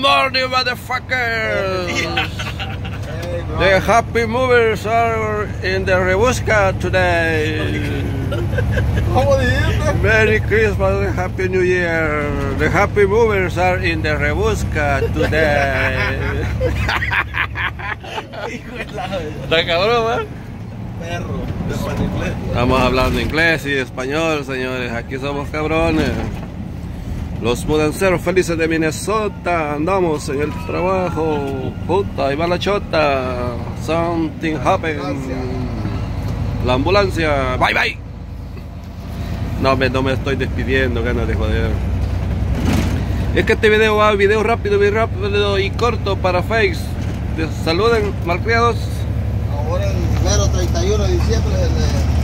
morning, motherfuckers! The happy movers are in the Rebusca today. ¿Cómo dijiste? Merry Christmas and Happy New Year. The happy movers are in the Rebusca today. ¿Está cabrón, Perro, de pan inglés. Estamos hablando inglés y español, señores. Aquí somos cabrones. Los mudanceros felices de Minnesota. Andamos en el trabajo. Puta, ahí va la chota. Something happened. La ambulancia. Bye, bye. No me estoy despidiendo, ganas de joder. Es que este video va video rápido y corto para Face. Saluden, malcriados. Ahora el mero 31 de diciembre